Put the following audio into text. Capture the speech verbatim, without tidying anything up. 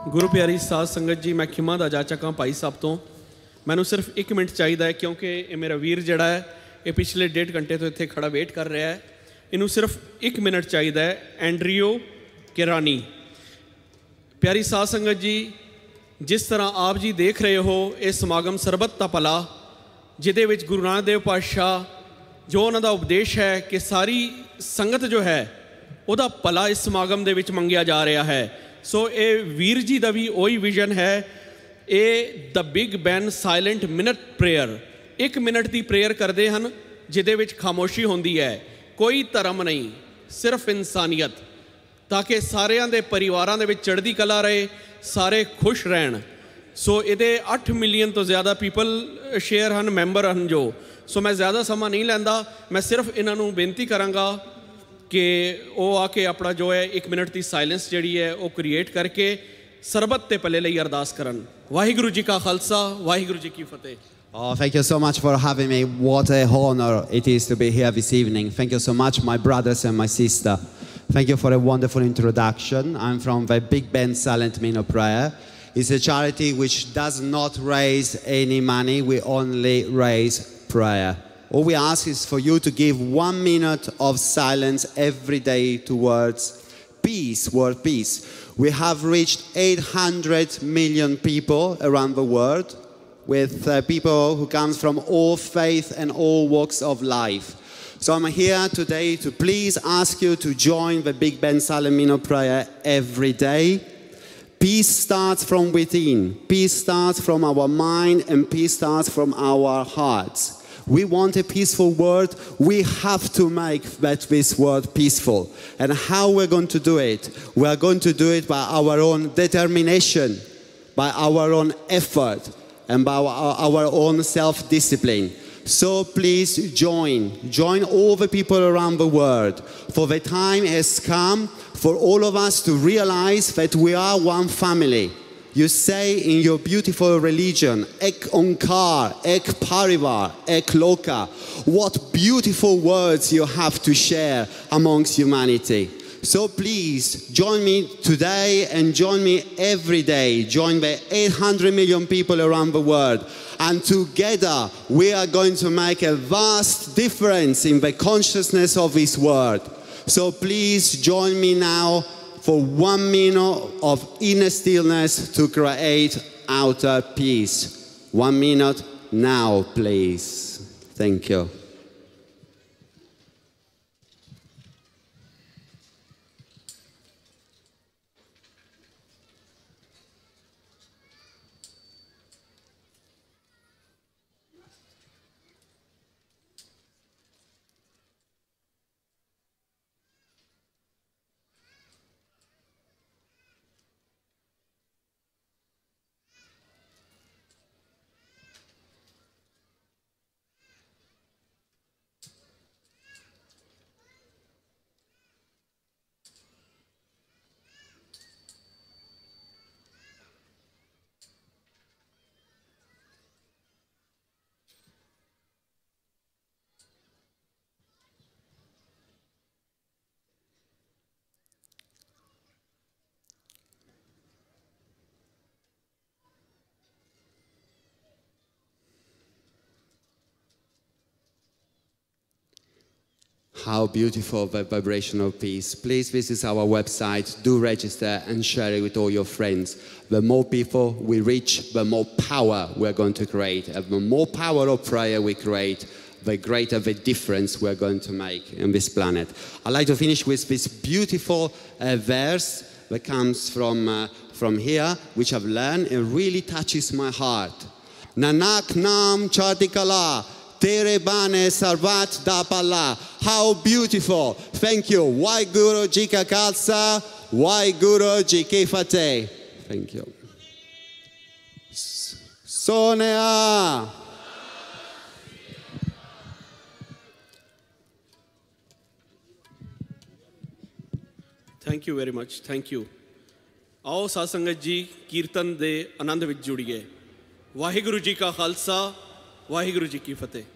गुरु प्यारी साध संगत जी, मैं खिमा दा जा चुका भाई साहब तो। मैनू सिर्फ एक मिनट चाहिए क्योंकि ये मेरा वीर जड़ा है ये पिछले डेढ़ घंटे तो इत्थे खड़ा वेट कर रहा है। इनू सिर्फ एक मिनट चाहिए। एंड्रियो केरानी। प्यारी साध संगत जी, जिस तरह आप जी देख रहे हो ये समागम सरबत दा भला, जिदे विच गुरु नानक देव पातशाह जो उन्हों का उपदेश है कि सारी संगत जो है उहदा भला इस समागम दे विच मंगिया जा रहा है। सो ये वीर जी का भी वही विजन है। ये the big ban silent minute prayer, एक मिनट की प्रेयर करते हैं जिदे विच खामोशी होंदी है। कोई धर्म नहीं, सिर्फ इंसानियत, ताकि सारिਆਂ ਦੇ परिवारां ਦੇ ਵਿੱਚ चढ़दी कला रहे, सारे खुश रहन। सो ये अठ मिलियन तो ज़्यादा पीपल शेयर हैं, मैंबर हैं जो। सो मैं ज़्यादा समा नहीं लैंदा, मैं सिर्फ इन्हों बेनती करांगा कि वो आके अपना जो है एक मिनट की साइलेंस जी है वो क्रिएट करके सरबत के भले लिए अरदास करन। वाहिगुरू जी का खालसा, वाहिगुरू जी की फतेह। Oh, thank you so much for having me. What a honor it is to be here this evening. Thank you so much, my brothers and my sister. Thank you for a wonderful introduction. I'm from the Big Ben Silent Minor Prayer. It's a charity which does not raise any money. We only raise prayer. All we ask is for you to give one minute of silence every day towards peace, word peace. We have reached eight hundred million people around the world, with uh, people who come from all faiths and all walks of life. So I'm here today to please ask you to join the Big Ben Silent Minor Prayer every day. Peace starts from within. Peace starts from our mind, and peace starts from our hearts. We want a peaceful world. We have to make that this world peaceful. And how we're going to do it? We are going to do it by our own determination, by our own effort, and by our, our own self-discipline. So please join. Join all the people around the world. For the time has come for all of us to realize that we are one family. You say in your beautiful religion, Ek Onkar, Ek Parivar, Ek Loka. What beautiful words you have to share amongst humanity. So please join me today and join me every day. Join the eight hundred million people around the world. And together we are going to make a vast difference in the consciousness of this world. So please join me now for one minute of inner stillness to create outer peace. One minute now, please. Thank you. How beautiful the vibration of peace. Please visit our website, do register and share it with all your friends. The more people we reach, the more power we're going to create. And the more power of prayer we create, the greater the difference we're going to make in this planet. I'd like to finish with this beautiful uh, verse that comes from, uh, from here, which I've learned and really touches my heart. Nanak Nam Chardikala. Tere bane sarvat da pala. How beautiful. Thank you. Waiguru ji ka khalsa, Waiguru ji ki fateh. Thank you. Sonia. Thank you very much. Thank you. आओ साध संगत जी कीर्तन दे आनंद विच जुड़िए। वाहिगुरू जी का खालसा, वाहिगुरू जी की फतेह।